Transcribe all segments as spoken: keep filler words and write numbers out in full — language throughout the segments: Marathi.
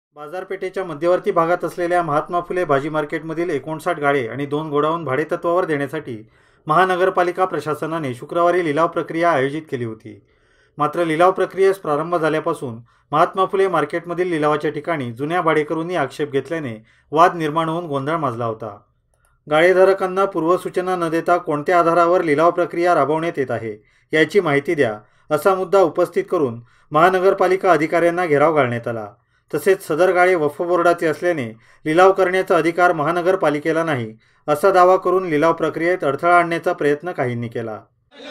बाजारपेठेच्या मध्यवर्ती भागात असलेल्या महात्मा फुले भाजी मार्केटमधील एकोणसाठ गाळे आणि दोन गोडाऊन भाडेतत्वावर देण्यासाठी महानगरपालिका प्रशासनाने शुक्रवारी लिलाव प्रक्रिया आयोजित केली होती। मात्र लिलाव प्रक्रियेस प्रारंभ झाल्यापासून महात्मा फुले मार्केटमधील लिलावाच्या ठिकाणी जुन्या भाडेकरूंनी आक्षेप घेतल्याने वाद निर्माण होऊन गोंधळ माजला होता। गाळेधारकांना पूर्वसूचना न देता कोणत्या आधारावर लिलाव प्रक्रिया राबवण्यात येत आहे याची माहिती द्या, असा मुद्दा उपस्थित करून महानगरपालिका अधिकाऱ्यांना घेराव घालण्यात आला। तसेच सदर गाळे वक्फ बोर्डाचे असल्याने लिलाव करण्याचा अधिकार महानगरपालिकेला नाही, असा दावा करून लिलाव प्रक्रियेत अडथळा आणण्याचा प्रयत्न काहींनी केला।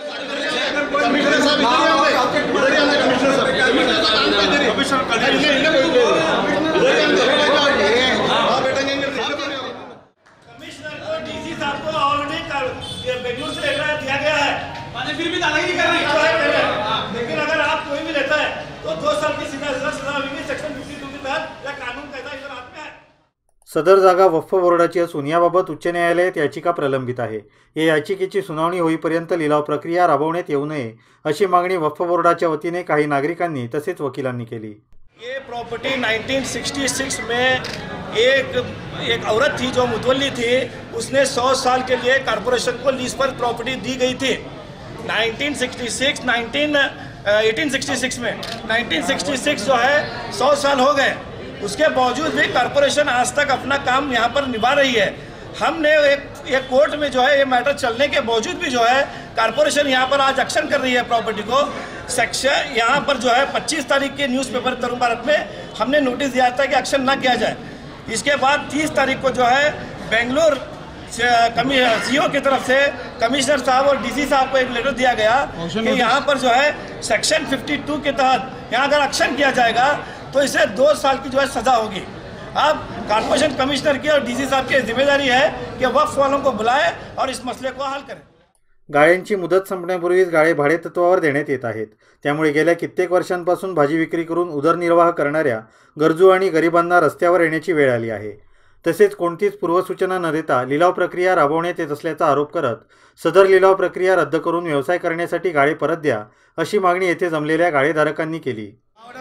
फिर भी दादागिरी कर रही है, लेकिन अगर आप कोई भी लेता है तो दो साल की सीधा सजा होगी। सेक्शन बावन के तहत या कानून कहता है इधर हाथ में है। सदर जागा वक्फ बोर्डाची असून याबाबत उच्च न्यायालयात याचिका प्रलंबित आहे। या याचिकेची सुनावणी होईपर्यंत लिलाव प्रक्रिया राबवण्यात येऊ नये अशी मागणी वक्फ बोर्डाच्या वतीने काही नागरिकांनी तसेच वकिलांनी केली। ये प्रॉपर्टी उन्नीस सौ छियासठ में एक एक औरत थी जो मुतवल्ली थी, उसने सौ साल के लिए कॉर्पोरेशन को लीज पर प्रॉपर्टी दी गई थी। उन्नीस सौ छियासठ नाइनटीन अठारह सौ छियासठ में उन्नीस सौ छियासठ जो है सौ साल हो गए, उसके बावजूद भी कॉर्पोरेशन आज तक अपना काम यहाँ पर निभा रही है। हमने एक एक कोर्ट में जो है ये मैटर चलने के बावजूद भी जो है कॉर्पोरेशन यहाँ पर आज एक्शन कर रही है प्रॉपर्टी को। सेक्शन यहाँ पर जो है पच्चीस तारीख के न्यूज़पेपर तरुण भारत में हमने नोटिस दिया था कि एक्शन ना किया जाए। इसके बाद तीस तारीख को जो है बेंगलोर सीओ की तरफ से कमिश्नर साहब और डीसी साहब को एक लेटर दिया गया कि यहाँ पर जो है सेक्शन बावन के तहत यहाँ अगर एक्शन किया जाएगा तो इसे दो साल की जो है सज़ा होगी। अब कॉर्पोरेशन कमिश्नर की और डीसी साहब की जिम्मेदारी है कि वक्फ वालों को बुलाए और इस मसले को हल करें। गाळ्यांची मुदत संपण्यापूर्वीच गाळे भाडेतत्वावर देण्यात येत आहेत, त्यामुळे गेल्या कित्येक वर्षांपासून भाजी विक्री करून उदरनिर्वाह करणाऱ्या गरजू आणि गरिबांना रस्त्यावर येण्याची वेळ आली आहे। तसेच कोणतीच पूर्वसूचना न देता लिलाव प्रक्रिया राबवण्यात येत असल्याचा आरोप करत सदर लिलाव प्रक्रिया रद्द करून व्यवसाय करण्यासाठी गाळे परत द्या अशी मागणी येथे जमलेल्या गाळेधारकांनी केली।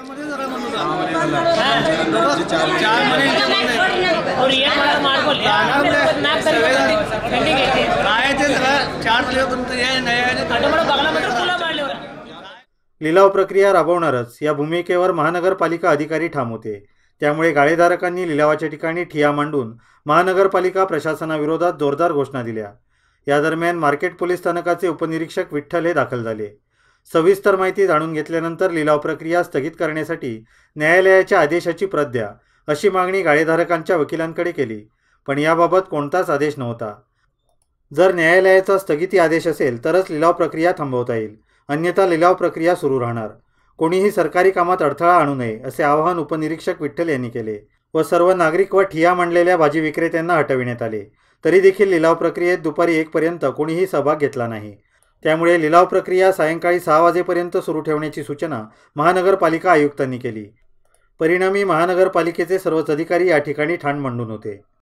लिलाव प्रक्रिया राबवणारच या भूमिकेवर महानगरपालिका अधिकारी ठाम होते, त्यामुळे गाळेधारकांनी लिलावाच्या ठिकाणी ठिय्या मांडून महानगरपालिका प्रशासनाविरोधात जोरदार घोषणा दिल्या। या दरम्यान मार्केट पोलीस स्थानकाचे उपनिरीक्षक विठ्ठल हे दाखल झाले। सविस्तर माहिती जाणून घेतल्यानंतर लिलाव प्रक्रिया स्थगित करण्यासाठी न्यायालयाच्या आदेशाची प्रत द्या अशी मागणी गाळेधारकांच्या वकिलांकडे केली, पण याबाबत कोणताच आदेश नव्हता। जर न्यायालयाचा स्थगिती आदेश असेल तरच लिलाव प्रक्रिया थांबवता येईल, अन्यथा लिलाव प्रक्रिया सुरू राहणार। कोणीही सरकारी कामात अडथळा आणू नये असे आवाहन उपनिरीक्षक विठ्ठल यांनी केले व सर्व नागरिक व ठिय्या मांडलेल्या भाजी विक्रेत्यांना हटविण्यात आले। तरी देखील लिलाव प्रक्रियेत दुपारी एक पर्यंत कोणीही सहभाग घेतला नाही, त्यामुळे लिलाव प्रक्रिया सायंकाळी सहा वाजेपर्यंत सुरू ठेवण्याची सूचना महानगरपालिका आयुक्तांनी केली। परिणामी महानगरपालिकेचे सर्वच अधिकारी या ठिकाणी ठाण मांडून होते।